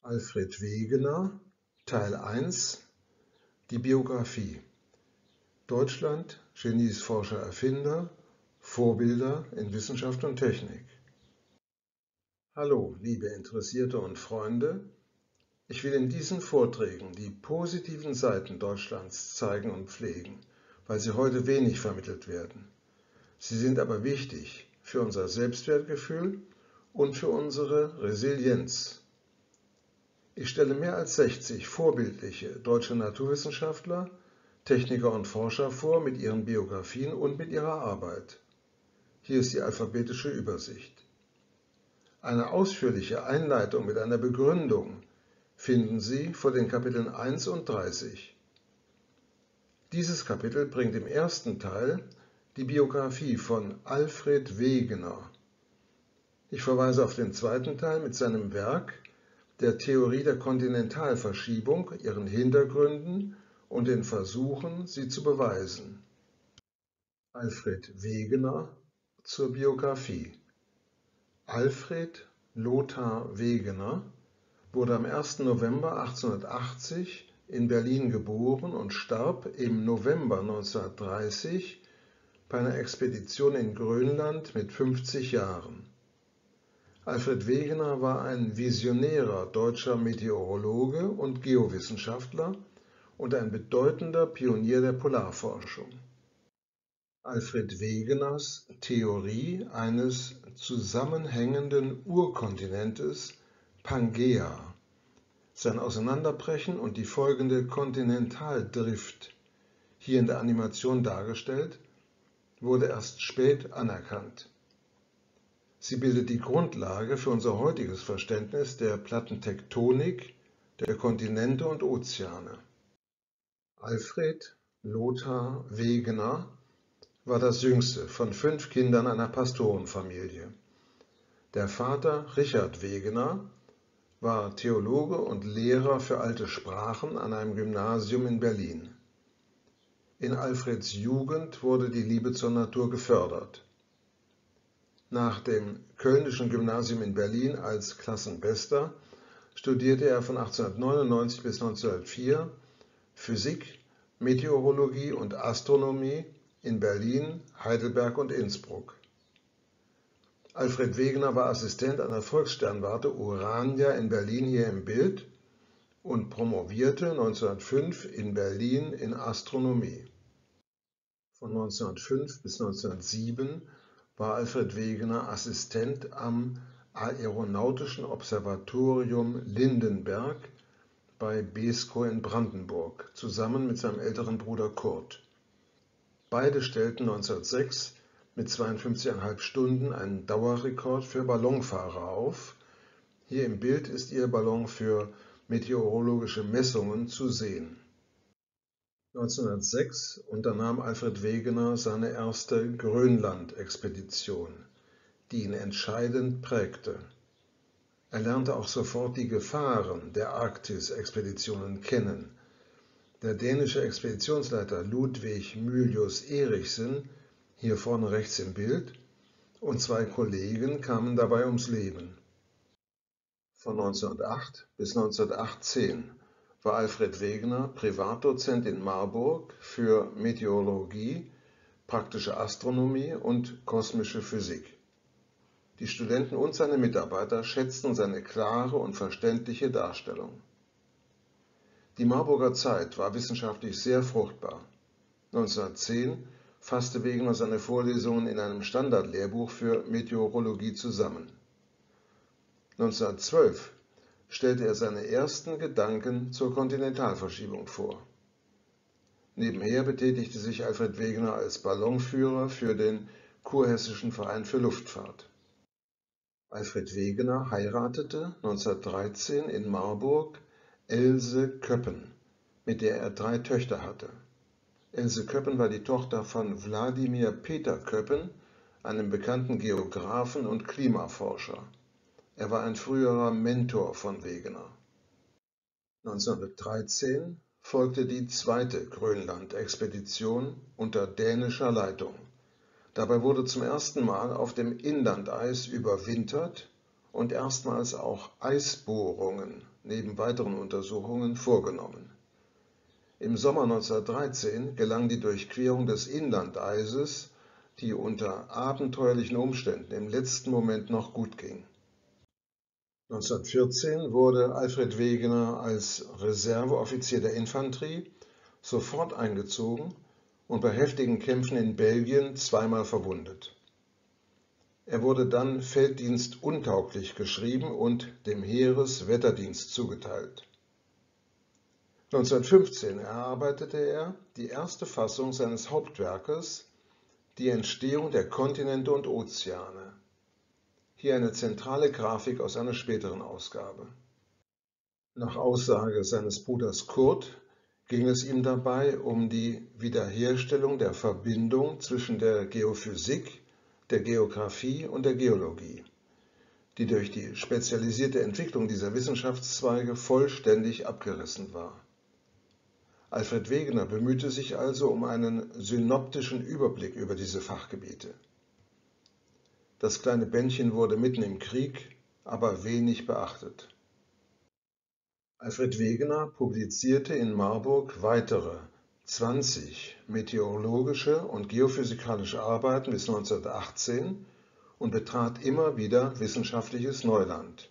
Alfred Wegener, Teil 1, die Biografie. Deutschland, Genies, Forscher, Erfinder, Vorbilder in Wissenschaft und Technik. Hallo, liebe Interessierte und Freunde. Ich will in diesen Vorträgen die positiven Seiten Deutschlands zeigen und pflegen, weil sie heute wenig vermittelt werden. Sie sind aber wichtig für unser Selbstwertgefühl und für unsere Resilienz. Ich stelle mehr als 60 vorbildliche deutsche Naturwissenschaftler, Techniker und Forscher vor mit ihren Biografien und mit ihrer Arbeit. Hier ist die alphabetische Übersicht. Eine ausführliche Einleitung mit einer Begründung finden Sie vor den Kapiteln 1 und 30. Dieses Kapitel bringt im ersten Teil die Biografie von Alfred Wegener. Ich verweise auf den zweiten Teil mit seinem Werk der Theorie der Kontinentalverschiebung, ihren Hintergründen und den Versuchen, sie zu beweisen. Alfred Wegener zur Biografie. Alfred Lothar Wegener wurde am 1. November 1880 in Berlin geboren und starb im November 1930 bei einer Expedition in Grönland mit 50 Jahren. Alfred Wegener war ein visionärer deutscher Meteorologe und Geowissenschaftler und ein bedeutender Pionier der Polarforschung. Alfred Wegeners Theorie eines zusammenhängenden Urkontinentes Pangäa, sein Auseinanderbrechen und die folgende Kontinentaldrift, hier in der Animation dargestellt, wurde erst spät anerkannt. Sie bildet die Grundlage für unser heutiges Verständnis der Plattentektonik, der Kontinente und Ozeane. Alfred Lothar Wegener war das jüngste von 5 Kindern einer Pastorenfamilie. Der Vater Richard Wegener war Theologe und Lehrer für alte Sprachen an einem Gymnasium in Berlin. In Alfreds Jugend wurde die Liebe zur Natur gefördert. Nach dem Kölnischen Gymnasium in Berlin als Klassenbester studierte er von 1899 bis 1904 Physik, Meteorologie und Astronomie in Berlin, Heidelberg und Innsbruck. Alfred Wegener war Assistent an der Volkssternwarte Urania in Berlin, hier im Bild, und promovierte 1905 in Berlin in Astronomie. Von 1905 bis 1907 war Alfred Wegener Assistent am Aeronautischen Observatorium Lindenberg bei Beeskow in Brandenburg, zusammen mit seinem älteren Bruder Kurt. Beide stellten 1906 mit 52,5 Stunden einen Dauerrekord für Ballonfahrer auf. Hier im Bild ist ihr Ballon für meteorologische Messungen zu sehen. 1906 unternahm Alfred Wegener seine erste Grönland-Expedition, die ihn entscheidend prägte. Er lernte auch sofort die Gefahren der Arktis-Expeditionen kennen. Der dänische Expeditionsleiter Ludwig Mylius Erichsen, hier vorne rechts im Bild, und 2 Kollegen kamen dabei ums Leben. Von 1908 bis 1918 war Alfred Wegener Privatdozent in Marburg für Meteorologie, praktische Astronomie und kosmische Physik. Die Studenten und seine Mitarbeiter schätzten seine klare und verständliche Darstellung. Die Marburger Zeit war wissenschaftlich sehr fruchtbar. 1910 fasste Wegener seine Vorlesungen in einem Standardlehrbuch für Meteorologie zusammen. 1912 stellte er seine ersten Gedanken zur Kontinentalverschiebung vor. Nebenher betätigte sich Alfred Wegener als Ballonführer für den Kurhessischen Verein für Luftfahrt. Alfred Wegener heiratete 1913 in Marburg Else Köppen, mit der er 3 Töchter hatte. Else Köppen war die Tochter von Wladimir Peter Köppen, einem bekannten Geographen und Klimaforscher. Er war ein früherer Mentor von Wegener. 1913 folgte die zweite Grönland-Expedition unter dänischer Leitung. Dabei wurde zum ersten Mal auf dem Inlandeis überwintert und erstmals auch Eisbohrungen neben weiteren Untersuchungen vorgenommen. Im Sommer 1913 gelang die Durchquerung des Inlandeises, die unter abenteuerlichen Umständen im letzten Moment noch gut ging. 1914 wurde Alfred Wegener als Reserveoffizier der Infanterie sofort eingezogen und bei heftigen Kämpfen in Belgien zweimal verwundet. Er wurde dann felddienstuntauglich geschrieben und dem Heereswetterdienst zugeteilt. 1915 erarbeitete er die erste Fassung seines Hauptwerkes Die Entstehung der Kontinente und Ozeane. Hier eine zentrale Grafik aus einer späteren Ausgabe. Nach Aussage seines Bruders Kurt ging es ihm dabei um die Wiederherstellung der Verbindung zwischen der Geophysik, der Geographie und der Geologie, die durch die spezialisierte Entwicklung dieser Wissenschaftszweige vollständig abgerissen war. Alfred Wegener bemühte sich also um einen synoptischen Überblick über diese Fachgebiete. Das kleine Bändchen wurde mitten im Krieg aber wenig beachtet. Alfred Wegener publizierte in Marburg weitere 20 meteorologische und geophysikalische Arbeiten bis 1918 und betrat immer wieder wissenschaftliches Neuland.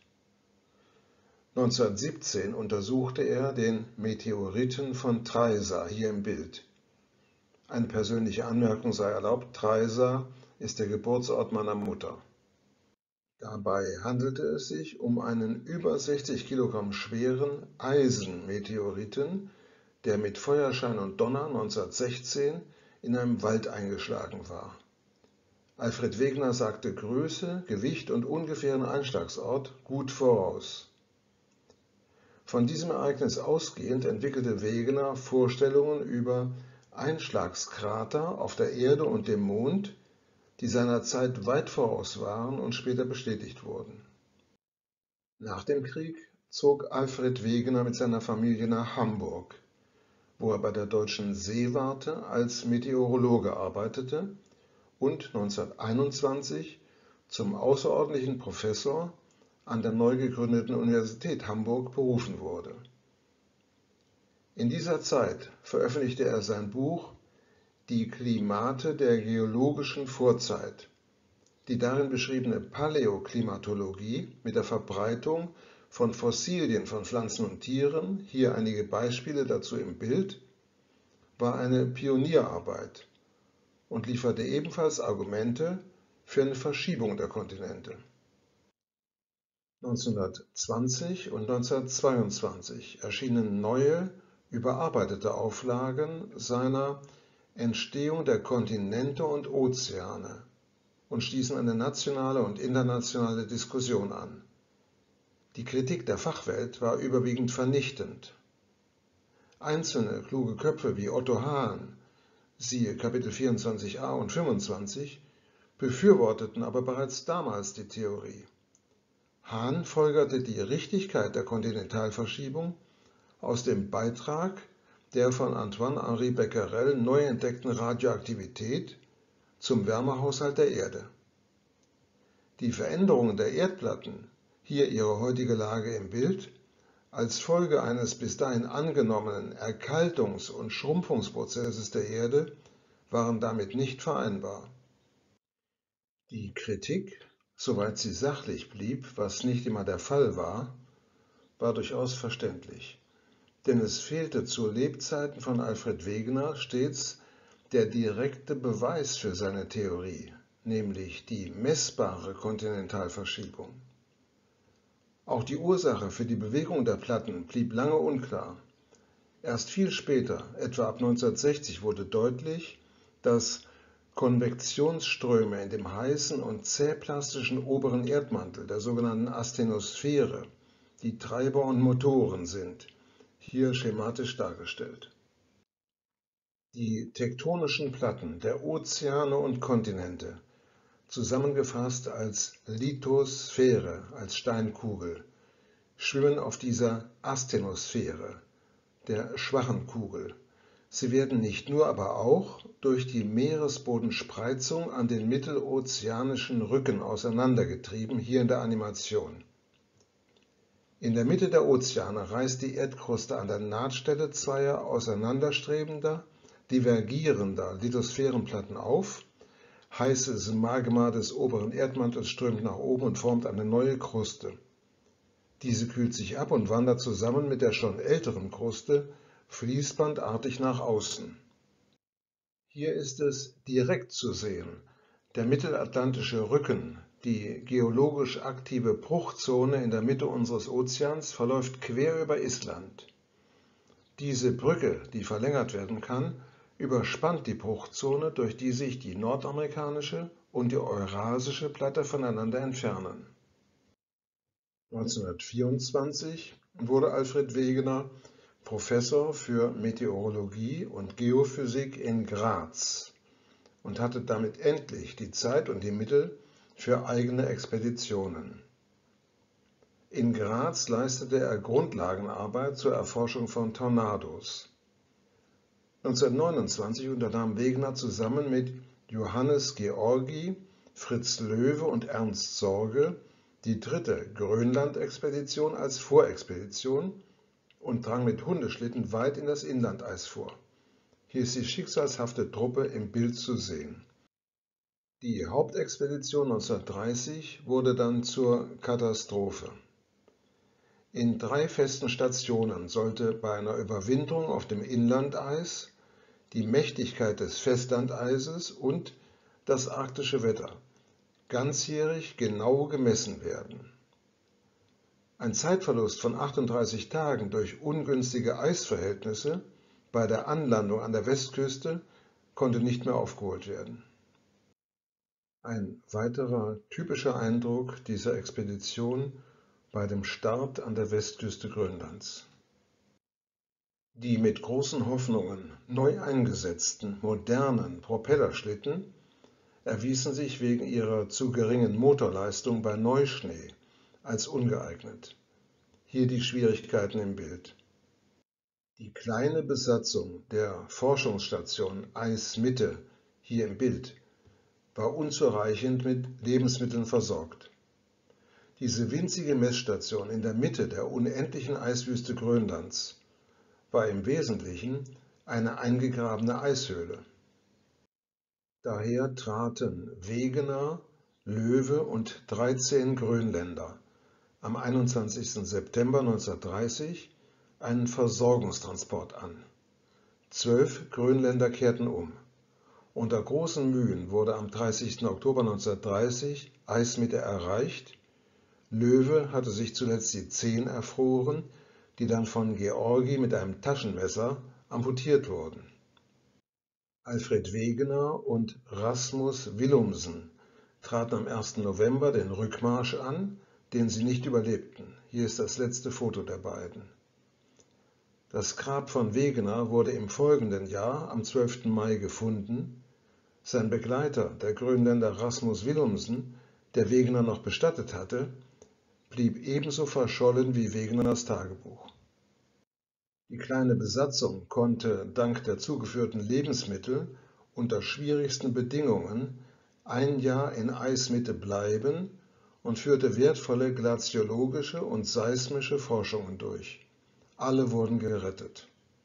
1917 untersuchte er den Meteoriten von Treysa, hier im Bild. Eine persönliche Anmerkung sei erlaubt: Treysa ist der Geburtsort meiner Mutter. Dabei handelte es sich um einen über 60 Kilogramm schweren Eisenmeteoriten, der mit Feuerschein und Donner 1916 in einem Wald eingeschlagen war. Alfred Wegener sagte Größe, Gewicht und ungefähren Einschlagsort gut voraus. Von diesem Ereignis ausgehend entwickelte Wegener Vorstellungen über Einschlagskrater auf der Erde und dem Mond, die seiner Zeit weit voraus waren und später bestätigt wurden. Nach dem Krieg zog Alfred Wegener mit seiner Familie nach Hamburg, wo er bei der Deutschen Seewarte als Meteorologe arbeitete und 1921 zum außerordentlichen Professor an der neu gegründeten Universität Hamburg berufen wurde. In dieser Zeit veröffentlichte er sein Buch Die Klimate der geologischen Vorzeit, die darin beschriebene Paläoklimatologie mit der Verbreitung von Fossilien von Pflanzen und Tieren, hier einige Beispiele dazu im Bild, war eine Pionierarbeit und lieferte ebenfalls Argumente für eine Verschiebung der Kontinente. 1920 und 1922 erschienen neue, überarbeitete Auflagen seiner Entstehung der Kontinente und Ozeane und stießen eine nationale und internationale Diskussion an. Die Kritik der Fachwelt war überwiegend vernichtend. Einzelne kluge Köpfe wie Otto Hahn, siehe Kapitel 24a und 25, befürworteten aber bereits damals die Theorie. Hahn folgerte die Richtigkeit der Kontinentalverschiebung aus dem Beitrag der von Antoine-Henri Becquerel neu entdeckten Radioaktivität zum Wärmehaushalt der Erde. Die Veränderungen der Erdplatten, hier ihre heutige Lage im Bild, als Folge eines bis dahin angenommenen Erkaltungs- und Schrumpfungsprozesses der Erde, waren damit nicht vereinbar. Die Kritik, soweit sie sachlich blieb, was nicht immer der Fall war durchaus verständlich. Denn es fehlte zu Lebzeiten von Alfred Wegener stets der direkte Beweis für seine Theorie, nämlich die messbare Kontinentalverschiebung. Auch die Ursache für die Bewegung der Platten blieb lange unklar. Erst viel später, etwa ab 1960, wurde deutlich, dass Konvektionsströme in dem heißen und zähplastischen oberen Erdmantel, der sogenannten Asthenosphäre, die Treiber und Motoren sind, hier schematisch dargestellt. Die tektonischen Platten der Ozeane und Kontinente, zusammengefasst als Lithosphäre, als Steinkugel, schwimmen auf dieser Asthenosphäre, der schwachen Kugel, Sie werden nicht nur, aber auch durch die Meeresbodenspreizung an den mittelozeanischen Rücken auseinandergetrieben, hier in der Animation. In der Mitte der Ozeane reißt die Erdkruste an der Nahtstelle zweier auseinanderstrebender, divergierender Lithosphärenplatten auf. Heißes Magma des oberen Erdmantels strömt nach oben und formt eine neue Kruste. Diese kühlt sich ab und wandert zusammen mit der schon älteren Kruste fließbandartig nach außen. Hier ist es direkt zu sehen. Der mittelatlantische Rücken, die geologisch aktive Bruchzone in der Mitte unseres Ozeans, verläuft quer über Island. Diese Brücke, die verlängert werden kann, überspannt die Bruchzone, durch die sich die nordamerikanische und die eurasische Platte voneinander entfernen. 1924 wurde Alfred Wegener Professor für Meteorologie und Geophysik in Graz und hatte damit endlich die Zeit und die Mittel für eigene Expeditionen. In Graz leistete er Grundlagenarbeit zur Erforschung von Tornados. 1929 unternahm Wegener zusammen mit Johannes Georgi, Fritz Löwe und Ernst Sorge die dritte Grönland-Expedition als Vorexpedition und drang mit Hundeschlitten weit in das Inlandeis vor. Hier ist die schicksalshafte Truppe im Bild zu sehen. Die Hauptexpedition 1930 wurde dann zur Katastrophe. In 3 festen Stationen sollte bei einer Überwinterung auf dem Inlandeis die Mächtigkeit des Festlandeises und das arktische Wetter ganzjährig genau gemessen werden. Ein Zeitverlust von 38 Tagen durch ungünstige Eisverhältnisse bei der Anlandung an der Westküste konnte nicht mehr aufgeholt werden. Ein weiterer typischer Eindruck dieser Expedition bei dem Start an der Westküste Grönlands. Die mit großen Hoffnungen neu eingesetzten modernen Propellerschlitten erwiesen sich wegen ihrer zu geringen Motorleistung bei Neuschnee als ungeeignet. Hier die Schwierigkeiten im Bild. Die kleine Besatzung der Forschungsstation Eismitte, hier im Bild, war unzureichend mit Lebensmitteln versorgt. Diese winzige Messstation in der Mitte der unendlichen Eiswüste Grönlands war im Wesentlichen eine eingegrabene Eishöhle. Daher traten Wegener, Löwe und 13 Grönländer am 21. September 1930 einen Versorgungstransport an. 12 Grönländer kehrten um. Unter großen Mühen wurde am 30. Oktober 1930 Eismitte erreicht. Löwe hatte sich zuletzt die Zehen erfroren, die dann von Georgi mit einem Taschenmesser amputiert wurden. Alfred Wegener und Rasmus Willumsen traten am 1. November den Rückmarsch an, den sie nicht überlebten. Hier ist das letzte Foto der beiden. Das Grab von Wegener wurde im folgenden Jahr am 12. Mai gefunden. Sein Begleiter, der Grönländer Rasmus Willumsen, der Wegener noch bestattet hatte, blieb ebenso verschollen wie Wegeners Tagebuch. Die kleine Besatzung konnte dank der zugeführten Lebensmittel unter schwierigsten Bedingungen ein Jahr in Eismitte bleiben und führte wertvolle glaziologische und seismische Forschungen durch. Alle wurden gerettet.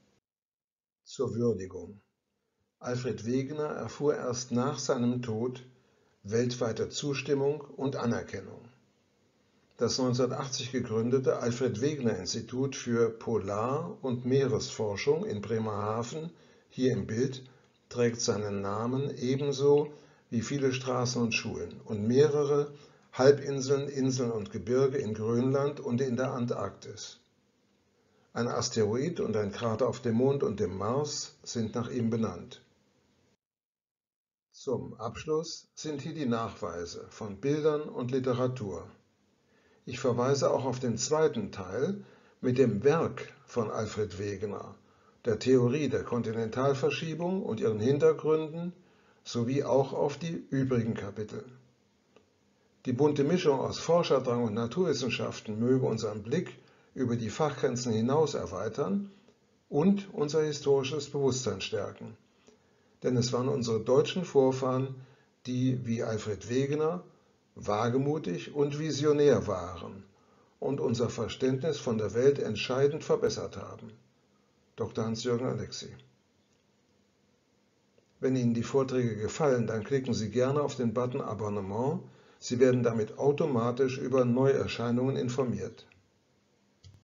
Zur Würdigung. Alfred Wegener erfuhr erst nach seinem Tod weltweite Zustimmung und Anerkennung. Das 1980 gegründete Alfred-Wegener-Institut für Polar- und Meeresforschung in Bremerhaven, hier im Bild, trägt seinen Namen ebenso wie viele Straßen und Schulen und mehrere Halbinseln, Inseln und Gebirge in Grönland und in der Antarktis. Ein Asteroid und ein Krater auf dem Mond und dem Mars sind nach ihm benannt. Zum Abschluss sind hier die Nachweise von Bildern und Literatur. Ich verweise auch auf den zweiten Teil mit dem Werk von Alfred Wegener, der Theorie der Kontinentalverschiebung und ihren Hintergründen, sowie auch auf die übrigen Kapitel. Die bunte Mischung aus Forscherdrang und Naturwissenschaften möge unseren Blick über die Fachgrenzen hinaus erweitern, und unser historisches Bewusstsein stärken. Denn es waren unsere deutschen Vorfahren, die, wie Alfred Wegener, wagemutig und visionär waren und unser Verständnis von der Welt entscheidend verbessert haben. Dr. Hans-Jürgen Alexy. Wenn Ihnen die Vorträge gefallen, dann klicken Sie gerne auf den Button Abonnement. Sie werden damit automatisch über Neuerscheinungen informiert.